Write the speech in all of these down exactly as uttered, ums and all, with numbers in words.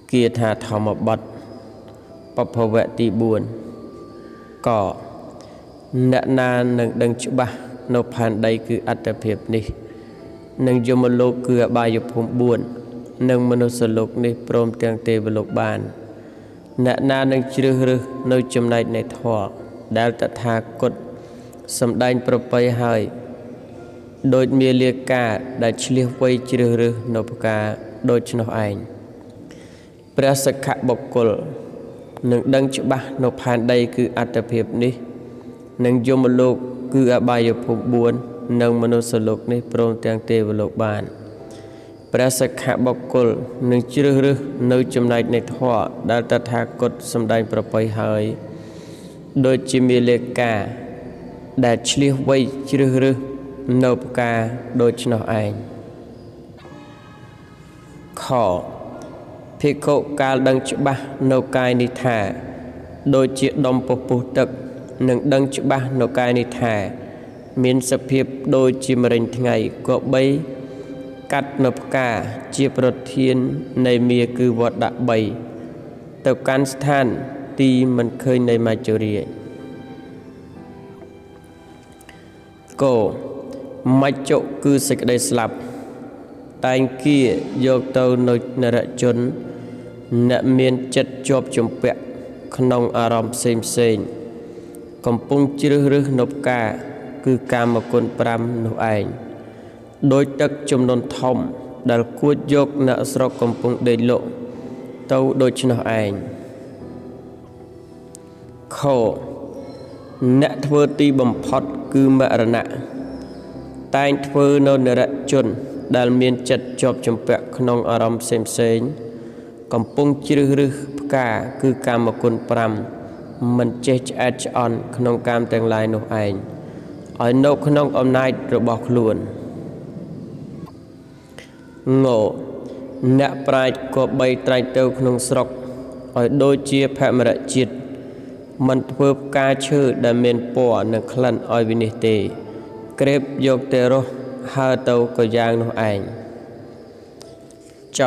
គាថាធម្មបទបភវៈទីបួន ក អ្នកណានឹងដឹងច្បាស់នៅផែនដីគឺអត្តភាពនេះនឹងយមលោកគឺអបាយភូមិបួននិងមនុស្សលោកនេះព្រមទាំងទេវលោកបានអ្នកណានឹងជ្រើសរើសនៅចំណែកនៃធម៌ដែលតថាគតសម្ដែងប្រពៃហើយដោយមាលាការដែលឆ្លៀសវៃជ្រើសរើសនៅផ្កាដូច្នោះឯងព្រះសក្ខបុគ្គលនឹងដឹងច្បាស់នៅផែនដីគឺអត្តភាពនេះនិងយមលោកគឺអបាយភូមិបួននិងមនុស្សលោកនេះព្រមទាំងទេវលោកបានព្រះសក្ខបុគ្គលនឹងជ្រើសរើសនៅចំណែកនៃធម៌ដែលតថាគតសម្ដែងប្រពៃហើយដូចជាមាលាការដែលឆ្លៀសវៃជ្រើសរើសនៅផ្កាដូច្នោះឯងខភិក្ខុកាលដឹងច្បាស់នៅកាយនេះថាដូចជាដុំពពុះទឹកនឹងដឹងច្បាស់នៅកាយនេះថាមានសភាពដូចជាមរិញថ្ងៃក៏បីកាត់នៅផ្កាជាប្រធាននៃមាគឺវត្តដាក់បីទៅកាន់ស្ថានទីមិនឃើញនៃមច្ចុរាគោមច្ចុគឺសេចក្តីស្លាប់តែងគៀយកទៅនៅនរជនអ្នកមានចិត្តជាប់ជំពាក់ក្នុងអារម្មណ៍ផ្សេងផ្សេងកំពុងជ្រើសរើសនៅផ្កាគឺកាមគុណប្រាំនោះឯងដោយទឹកចំនួនធំដែលគួចយកអ្នកស្រុកកំពុងដេកលក់ទៅដូច្នោះឯងខអ្នកធ្វើទីបំផុតគឺមរណៈតែងធ្វើនៅនរជនដែលមានចិត្តជាប់ជំពាក់ក្នុងអារម្មណ៍ផ្សេងផ្សេងកំពុងជ្រើសរើសផ្កាគឺកាមគុណប្រាំមិនចេះឆ្អែតឆ្អន់ក្នុងកាមទាំងឡាយនោះឯងឲ្យនៅក្នុងអំណាចរបស់ខ្លួនងអ្នកប្រាជ្ញក៏បីត្រែកទៅក្នុងស្រុកឲ្យដូចជាភមរជាតិមិនធ្វើផ្កាឈើដែលមានពណ៌និងក្លិនឲ្យវិនិច្ឆ័យទេក្រេបយកតែរស់ហើរទៅក៏យ៉ាងនោះឯងច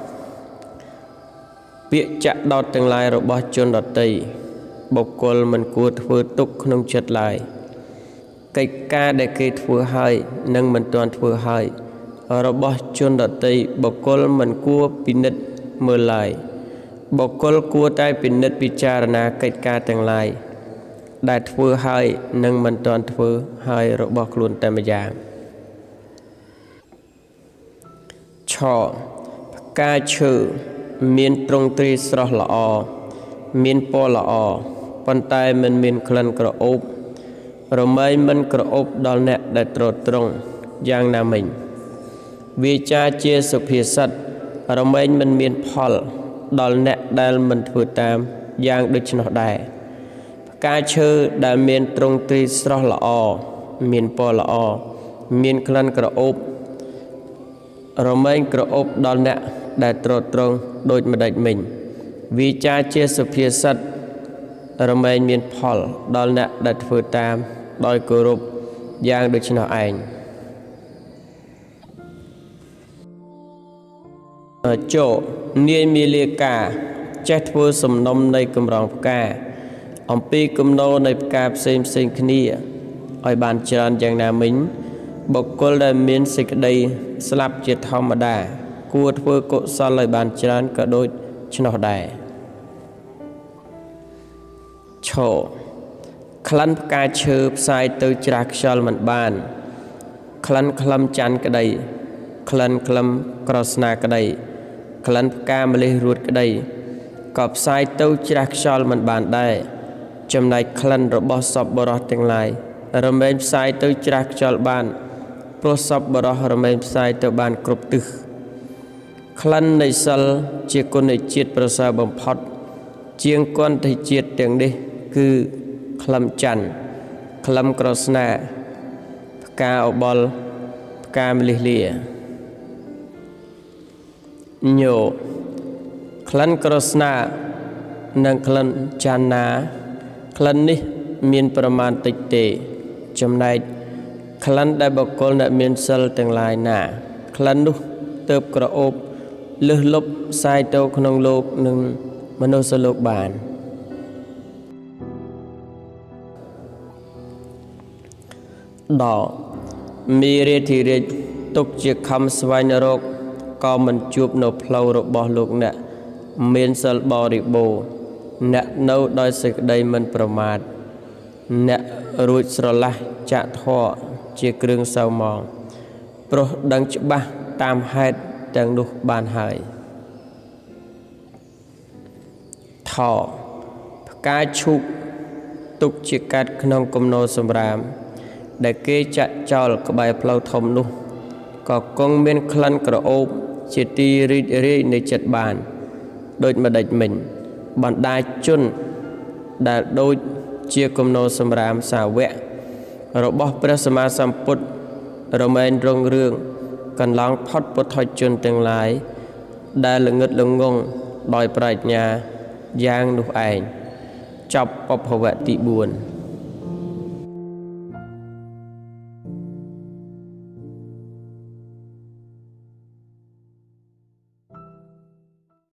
ពាក្យចាក់ដោតទាំងឡាយរបស់ជនដតីបុគ្គលមិនគួរធ្វើទុកក្នុងចិត្តឡើយកិច្ចការដែលគេធ្វើហើយនិងមិនទាន់ធ្វើហើយរបស់ជនដតីបុគ្គលមិនគួរពិនិត្យមើលឡើយបុគ្គលគួរតែពិនិត្យពិចារណាកិច្ចការទាំងឡាយដែលធ្វើហើយនិងមិនទាន់ធ្វើហើយរបស់ខ្លួនតែម្យ៉ាងឆផ្កាឈើមានទ្រង់ទ្រាយស្រស់ល្អមានពណ៌ល្អប៉ុន្តែមិនមានក្លិនក្រអូបរមែងមិនក្រអូបដល់អ្នកដែលត្រត្រង់យ៉ាងណាមិញវាចាជាសុភាសិតរមែងមិនមានផលដល់អ្នកដែលមិនធ្វើតាមយ៉ាងដូច្នោះដែរផ្កាឈើដែលមានទ្រង់ទ្រាយស្រស់ល្អមានពណ៌ល្អមានក្លិនក្រអូបរមែងក្រអូបដល់អ្នកដែលត្រត្រង់ដូចម្ដេចមិញវាចាជាសុភាសិតរមែងមានផលដល់អ្នកដែលធ្វើតាមដោយគោរពយ៉ាងដូច្នោះឯងចុនាយមាលាការចេះធ្វើសំណុំនៃកម្រងផ្កាអំពីគំនោនៃផ្កាផ្សេងផ្សេងគ្នាឲ្យបានច្រើនយ៉ាងណាមិញបុគ្គលដែលមានសេចក្តីស្លាប់ជាធម្មតាគួរធ្វើកុសលឲ្យបានច្រើនក៏ដូចឆ្នោះដែរឈក្លិនផ្កាឈើផ្សាយទៅច្រាស់ខ្យល់មិនបានក្លិនក្លឹមច័ន្ទក្តីក្លិនក្លឹមក្រស្នាក្តីក្លិនផ្កាម្លិះរួតក្តីក៏ផ្សាយទៅច្រាស់ខ្យល់មិនបានដែរចំណែកក្លិនរបស់សពបរោះទាំងឡាយរមែងផ្សាយទៅច្រាស់ខ្យល់បានព្រោះសពបរោះរមែងផ្សាយទៅបានគ្រប់ទិសក្លិននៃសិលជាគុណជាតិប្រសើរបំផុតជាងគុណជាតិទាំងនេះគឺក្លឹមច័ន្ទក្លឹមក្រស្នាផ្កាអបលផ្កាម្លិះលាញោក្លិនក្រស្នានិងក្លិនច័ន្ទណាក្លិននេះមានប្រមាណតិចទេចំណែកក្លិនដែលបុគ្គលអ្នកមានសិលទាំងឡាយណាក្លិននោះទើបក្រអូបលឹះលុបសាយទៅក្នុងលោកនិងមនុស្សលោកបានដល់មីរាធិរាជទុកជាខំស្វែងរកក៏មិនជួបនៅផ្លូវរបស់លោកអ្នកមានសិលបរិបូរណ៍អ្នកនៅដោយសេចក្តីមិនប្រមាទអ្នករួចស្រឡះចាក់ធម៌ជាគ្រឿងសៅហ្មងព្រោះដឹងច្បាស់តាមហេតុទាំងនោះបានហើយថផ្កាឈូកទុកជាកាត់ក្នុងគំនរសម្រាមដែលគេចាក់ចោលក្បែរផ្លូវធំនោះក៏គង់មានក្លិនក្រអូបជាទីរីករាយនៃចិត្តបានដូចម្ដេចមិញបណ្ដាជនដែលដូចជាគំនរសម្រាមសាវករបស់ព្រះសម្មាសម្ពុទ្ធរមែងរុងរឿងកន្លងផុតពុទ្ធជនទាំងឡាយដែលល្ងឹតល្ងងដោយប្រាជ្ញាយ៉ាងនោះឯងចប់ពភវៈទីបួន